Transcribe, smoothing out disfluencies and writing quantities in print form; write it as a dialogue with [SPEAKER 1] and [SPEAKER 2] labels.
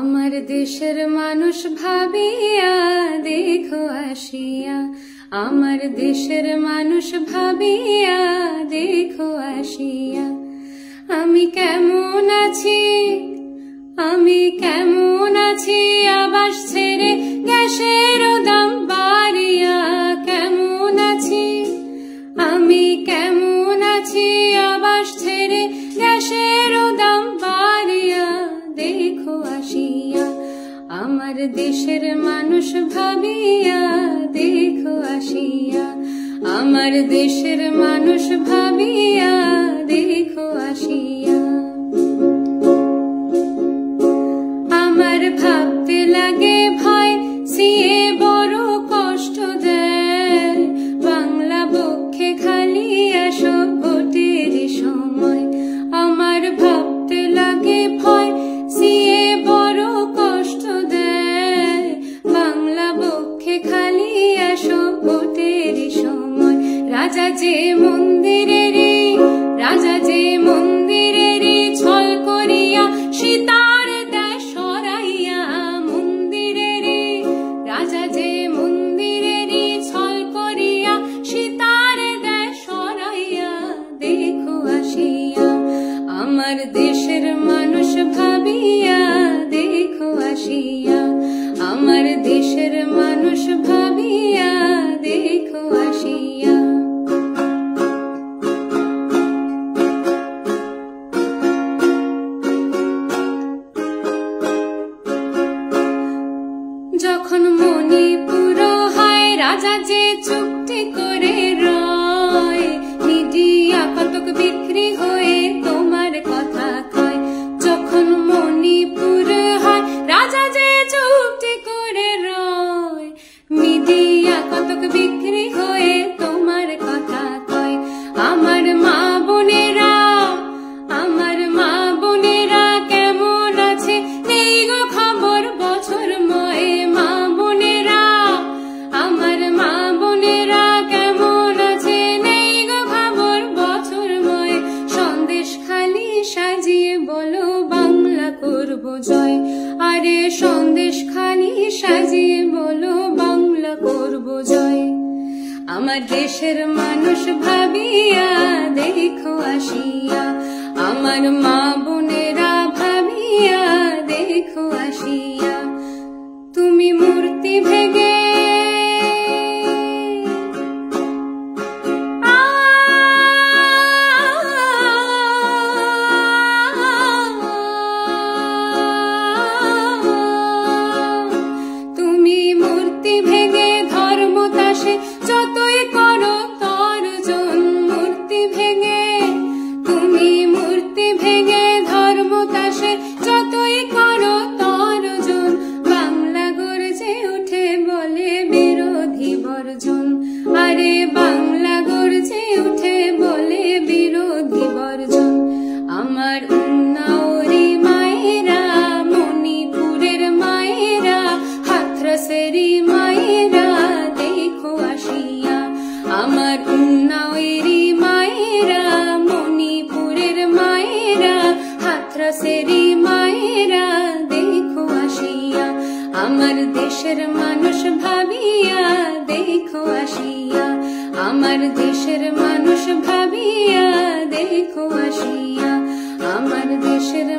[SPEAKER 1] আমার দেশের মানুষ ভাবিয়া দেখো আসিয়া, আমার দেশের মানুষ ভাবিয়া দেখো আসিয়া। আমি কেমন আছি, আমি কেমন আছি, আবাস ছেড়ে গ্যাসের দাম বাড়িয়া। কেমন আছি, আমি কেমন আছি, আবাস ছেড়ে গ্যাসের দাম বাড়িয়া দেখো আসিয়া। আমার দেশের মানুষ ভাবিয়া দেখো আসিয়া, আমার দেশের মানুষ ভাবিয়া দেখো আসিয়া। আমার ভাবতে লাগে ভয়, সিয়ে বড় কষ্ট দেয়। বাংলা বক্ষে খালি আসো ভোটের সময়। আমার ভাবতে লাগে ভয়, সিয়ে বড় কষ্ট দেয়। বাংলা বক্ষে খালি আসো ভোটের সময়। রাজা যে মন্দিরের, রাজা যে মন্দিরের ছল করিয়া সীতার দেয় সরাইয়া। মন্দিরের রাজা যে মন্দিরের ছল করিয়া সীতার দেয় সরাইয়া দেখো আসিয়া। আমার দেশের মানুষ ভাবিয়া দেখো আসিয়া, আমার দেশের মানুষ ভাবিয়া দেখো আসিয়া। যখন মণিপুর হয় রাজা যে চুক্তি করে রয়। মিডিয়া কতক বিক্রি হয়ে তোমার কথা কয়। যখন মণিপুর হয় রাজা যে চুক্তি করে রয়। মিডিয়া কতক বিক্রি হয়ে তোমার কথা কয়। আমার মা বোনেরা, আমার মা বোনেরা কেমন আছে নেই গো খবর বছরময়। মা বোনেরা, আমার মা বোনেরা কেমন আছে নেই গো খবর বছরময়। সন্দেশ খালি সাজিয়ে বলো বাংলা করব জয়। আরে সন্দেশ খালি সাজিয়ে বলো বাংলা করব জয়। আমার দেশের মানুষ ভাবিয়া দেখো আসিয়া, আমার মা বোনেরা ভাবিয়া দেখো আসিয়া। তুমি মূর্তি ভেঙে তুমি মূর্তি ভেঙে ধর্ম তাসে যতই করো তর্জন। মূর্তি ভেঙে, তুমি মূর্তি ভেঙে ধর্ম তাসে যতই করো তর্জন। বাংলা গর্জে উঠে বলে বিরোধী বর্জন। আরে বাংলা গর্জে উঠে বলে বিরোধী বর্জন। আমার উন্নাওরি মায়েরা, মণিপুরের মায়েরা, হাথরসেরি মায়েরা দেখো আসিয়া। আমার উন্নাওরি মায়েরা, মণিপুরের মায়েরা, হাথরসেরি মায়েরা দেখো আসিয়া। আমার দেশের মানুষ ভাবিয়া দেখো আসিয়া, আমার দেশের মানুষ ভাবিয়া দেখো আসিয়া। আমার দেশের